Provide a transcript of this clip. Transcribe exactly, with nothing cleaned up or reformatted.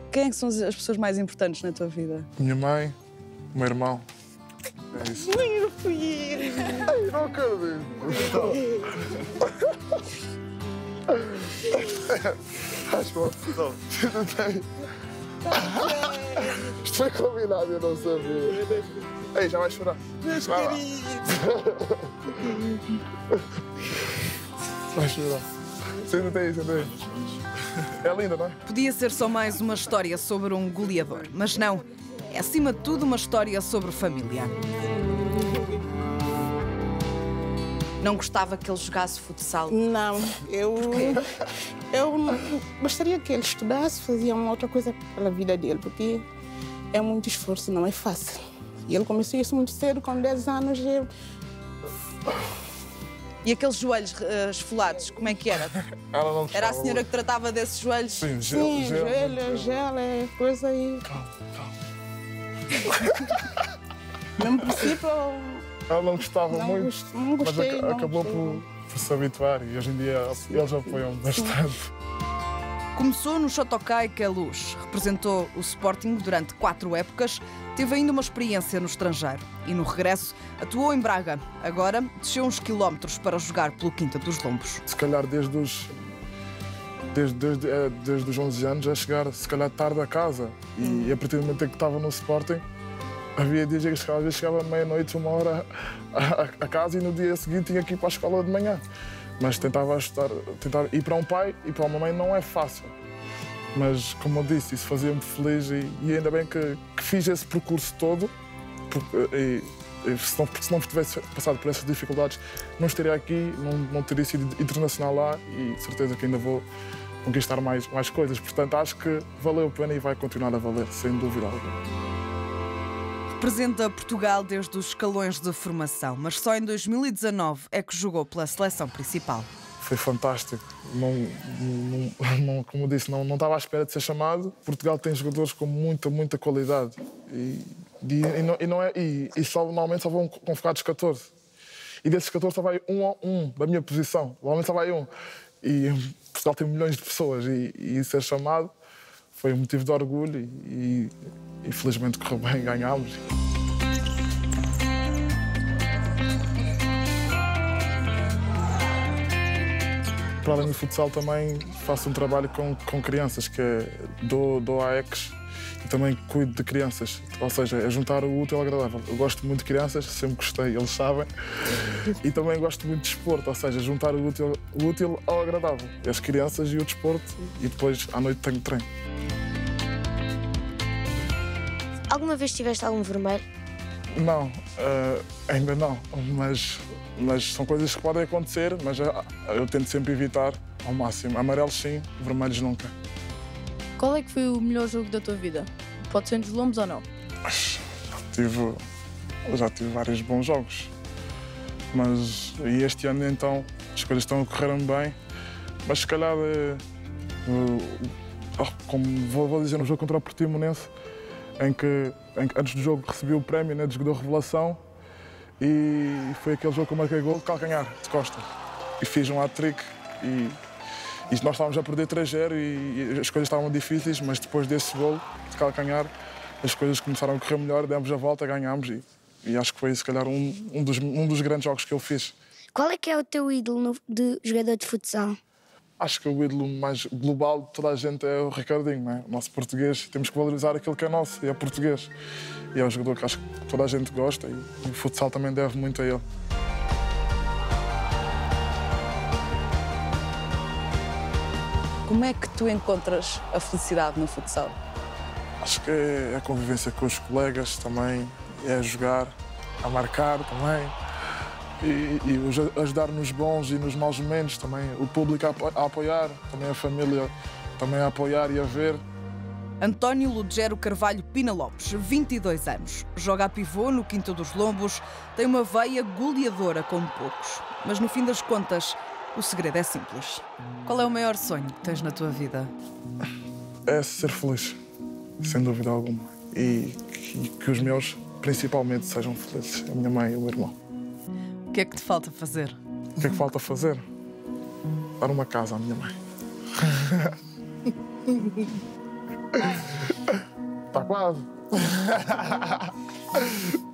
Quem é que são as pessoas mais importantes na tua vida? Minha mãe, o meu irmão. É isso. Nem eu fui ir. Ai, não acredito. Estás bom? Não. Não tem. Isto foi combinado, eu não sabia. Ei, já vais chorar. Meus Vai lá. queridos. Vai chorar. Senta aí, senta aí. É linda, não é? Podia ser só mais uma história sobre um goleador, mas não. É, acima de tudo, uma história sobre família. Não gostava que ele jogasse futsal? Não, eu, eu gostaria que ele estudasse, fazia uma outra coisa pela vida dele, porque é muito esforço, não é fácil. E ele começou isso muito cedo, com dez anos. Eu... E aqueles joelhos uh, esfolados, como é que era? Ela não Era a senhora que tratava desses joelhos? Sim, gel, Sim, gel, joelho, gel, é coisa aí. Calma, calma. No princípio, Ela não gostava não, muito, gost... não gostei. mas ac não acabou gostei. por, por se habituar e hoje em dia eles apoiam bastante. Começou no Chotokai Queluz, representou o Sporting durante quatro épocas, teve ainda uma experiência no estrangeiro e, no regresso, atuou em Braga. Agora, desceu uns quilómetros para jogar pelo Quinta dos Lombos. Se calhar desde os, desde, desde, é, desde os onze anos a chegar, se calhar, tarde a casa. E, e a partir do momento em que estava no Sporting, havia dias que chegava, às vezes chegava meia-noite, uma hora a, a, a casa e no dia seguinte tinha que ir para a escola de manhã. Mas tentava ajudar, tentava ir para um pai e para uma mãe não é fácil. Mas, como eu disse, isso fazia-me feliz e, e ainda bem que, que fiz esse percurso todo. Porque, e, e se, não, se não tivesse passado por essas dificuldades, não estaria aqui, não, não teria sido internacional lá e de certeza que ainda vou conquistar mais, mais coisas. Portanto, acho que valeu a pena e vai continuar a valer, sem dúvida alguma. Representa Portugal desde os escalões de formação, mas só em dois mil e dezanove é que jogou pela seleção principal. Foi fantástico. Não, não, não, como eu disse, não, não estava à espera de ser chamado. Portugal tem jogadores com muita, muita qualidade. E, e, e, não, e, não é, e, e só, normalmente só vão convocados catorze. E desses catorze só vai um a um da minha posição. Normalmente só vai um. E Portugal tem milhões de pessoas. E, e ser chamado foi um motivo de orgulho. E, e felizmente correu bem, ganhámos. Para além do futsal, também faço um trabalho com, com crianças, que é dou, dou A E Cs e também cuido de crianças. Ou seja, é juntar o útil ao agradável. Eu gosto muito de crianças, sempre gostei, eles sabem. E também gosto muito de desporto, ou seja, juntar o útil, o útil ao agradável. As crianças e o desporto, e depois à noite tenho treino. Alguma vez tiveste algum vermelho? Não, uh, ainda não, mas, mas são coisas que podem acontecer, mas eu, eu tento sempre evitar ao máximo. Amarelos sim, vermelhos nunca. Qual é que foi o melhor jogo da tua vida? Pode ser nos Lombos ou não? Tive, eu já tive vários bons jogos, mas e este ano então as coisas estão a correr bem, mas se calhar, uh, uh, como vou, vou dizer, no jogo contra o Portimonense, Em que, em que antes do jogo recebi o prémio, né, de jogador revelação, e foi aquele jogo que eu marquei gol de calcanhar, de costa. E fiz um hat-trick e, e nós estávamos a perder três a zero e, e as coisas estavam difíceis, mas depois desse gol de calcanhar as coisas começaram a correr melhor, demos a volta, ganhámos e, e acho que foi se calhar um, um, dos, um dos grandes jogos que eu fiz. Qual é que é o teu ídolo no, de jogador de futsal? Acho que o ídolo mais global de toda a gente é o Ricardinho, não é? O nosso português, temos que valorizar aquilo que é nosso, e é português. E é um jogador que acho que toda a gente gosta e o futsal também deve muito a ele. Como é que tu encontras a felicidade no futsal? Acho que é a convivência com os colegas também, é jogar, a marcar também. E, e ajudar nos bons e nos maus momentos também, o público a, a apoiar, também a família também a apoiar e a ver. António Ludgero Carvalho Pina Lopes, vinte e dois anos, joga a pivô no Quinta dos Lombos, tem uma veia goleadora como poucos. Mas no fim das contas, o segredo é simples. Qual é o maior sonho que tens na tua vida? É ser feliz, sem dúvida alguma. E que, que os meus, principalmente, sejam felizes, a minha mãe e o meu irmão. O que é que te falta fazer? O que é que falta fazer? Dar uma casa à minha mãe. Está quase.